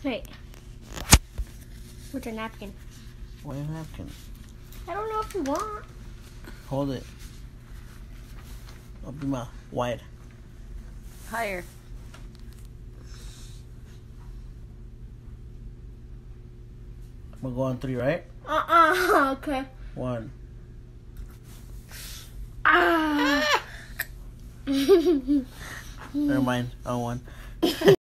Wait. What's a napkin? Why a napkin? I don't know if you want. Hold it. Open your mouth. Wide. Higher. I'm gonna go on 3, right? Okay. 1. Ah. Never mind. On 1.